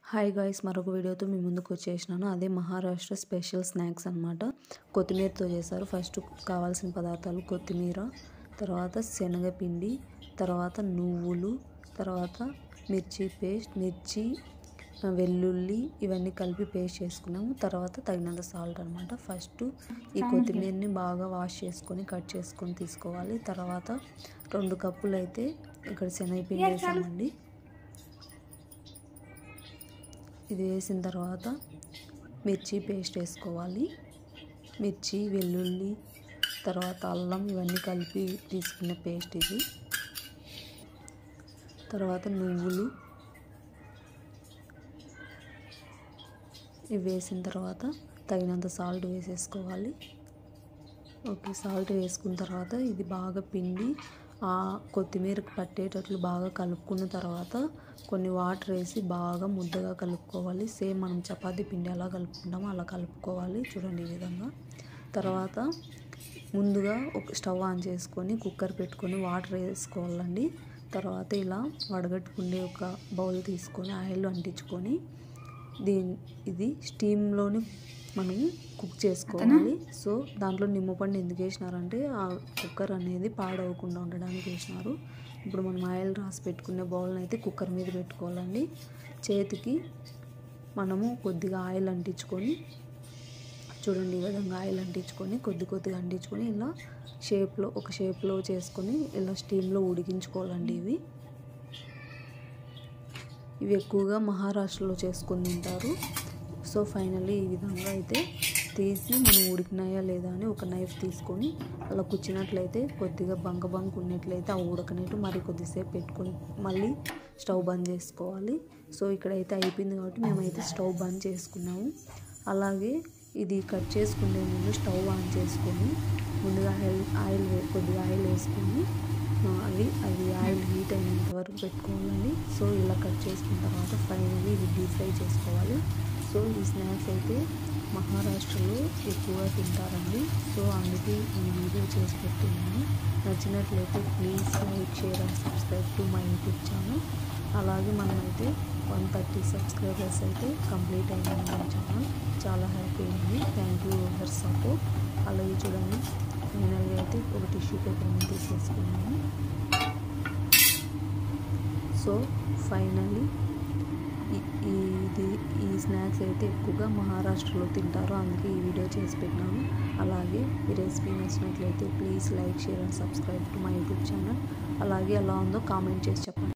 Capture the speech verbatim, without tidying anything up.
Hi guys, మరొక వీడియోతో మీ ముందుకు వచ్చేసినాను. అదే మహారాష్ట్ర స్పెషల్ స్నాక్స్ అనమాట. కొత్తిమీరతో చేశారు. ఫస్ట్ కావాల్సిన పదార్థాలు కొత్తిమీర, తర్వాత శనగపిండి, తర్వాత నువ్వులు, తర్వాత మిర్చి పేస్ట్, మిర్చి, వెల్లుల్లి ఇవన్నీ కలిపి పేస్ట్ చేసుకున్నాము. తర్వాత తగినంత సాల్ట్ అనమాట. ఫస్ట్ ఈ కొత్తిమీరని బాగా వాష్ చేసుకొని కట్ చేసుకొని తీసుకోవాలి. తర్వాత రెండు కప్పులు అయితే ఇక్కడ శనగపిండి వేసామండి. ఇది వేసిన తర్వాత మిర్చి పేస్ట్ వేసుకోవాలి. మిర్చి, వెల్లుల్లి, తర్వాత అల్లం ఇవన్నీ కలిపి తీసుకున్న పేస్ట్ ఇది. తర్వాత నువ్వులు ఇవి వేసిన తర్వాత తగినంత సాల్ట్ వేసేసుకోవాలి. ఓకే, సాల్ట్ వేసుకున్న తర్వాత ఇది బాగా పిండి ఆ కొత్తిమీరకు పట్టేటట్లు బాగా కలుపుకున్న తర్వాత కొన్ని వాటర్ వేసి బాగా ముద్దగా కలుపుకోవాలి. సేమ్ మనం చపాతీ పిండి ఎలా కలుపుకుంటామో అలా కలుపుకోవాలి. చూడండి ఈ విధంగా. తర్వాత ముందుగా ఒక స్టవ్ ఆన్ చేసుకొని కుక్కర్ పెట్టుకొని వాటర్ వేసుకోవాలండి. తర్వాత ఇలా వడగట్టుకునే ఒక బౌల్ తీసుకొని ఆయిల్ అంటించుకొని దీని ఇది స్టీమ్లోని మనం కుక్ చేసుకోవాలి. సో దాంట్లో నిమ్మపండు ఎందుకు వేసినారంటే ఆ కుక్కర్ అనేది పాడవకుండా ఉండడానికి వేసినారు. ఇప్పుడు మనం ఆయిల్ రాసి పెట్టుకునే బౌల్ని అయితే కుక్కర్ మీద పెట్టుకోవాలండి. చేతికి మనము కొద్దిగా ఆయిల్ అంటించుకొని చూడండి ఈ విధంగా ఆయిల్ అంటించుకొని కొద్ది కొద్దిగా అంటించుకొని ఇలా షేప్లో ఒక షేప్లో చేసుకొని ఇలా స్టీమ్లో ఉడికించుకోవాలండి. ఇవి ఇవి ఎక్కువగా మహారాష్ట్రలో చేసుకొని తింటారు. సో ఫైనల్లీ ఈ విధంగా అయితే తీసి మనం ఉడికినాయా లేదా అని ఒక నైఫ్ తీసుకొని అలా కుచ్చినట్లయితే కొద్దిగా బంక బంక ఉన్నట్లయితే ఆ ఉడకనేట్టు మరి కొద్దిసేపు పెట్టుకొని మళ్ళీ స్టవ్ బంద్ చేసుకోవాలి. సో ఇక్కడైతే అయిపోయింది కాబట్టి మేమైతే స్టవ్ బంద్ చేసుకున్నాము. అలాగే ఇది కట్ చేసుకునే ముందు స్టవ్ ఆన్ చేసుకొని ముందుగా ఆయిల్ ఆయిల్ కొద్దిగా ఆయిల్ వేసుకొని అవి అవి ఆయిల్ హీట్ అయినంత వరకు పెట్టుకోవాలండి. సో ఇలా కట్ చేసుకున్న తర్వాత ఫైనల్లీ ఇది డీప్ ఫ్రై చేసుకోవాలి. సో ఈ స్నాక్స్ అయితే మహారాష్ట్రలో ఎక్కువగా తింటారండి. సో అందుకే ఈ వీడియో చేసి పెట్టున్నాను. నచ్చినట్లయితే please like, share and subscribe to my YouTube channel. అలాగే మనమైతే వన్ థర్టీ సబ్స్క్రైబర్స్ అయితే కంప్లీట్ అయింది మన ఛానల్. చాలా హ్యాపీ అయింది. Thank you for support. అలాగే చూడండి ఫైనల్గా అయితే ఒక టిష్యూ పేపర్ని తీసేసుకున్నాను. సో ఫైనల్లీ ఇది ఈ స్నాక్స్ అయితే ఎక్కువగా మహారాష్ట్రలో తింటారు. అందుకే ఈ వీడియో చేసి పెట్టినాను. అలాగే ఈ రెసిపీ నచ్చినట్లయితే please like, share and subscribe to my YouTube channel. అలాగే ఎలా ఉందో కామెంట్ చేసి చెప్పండి.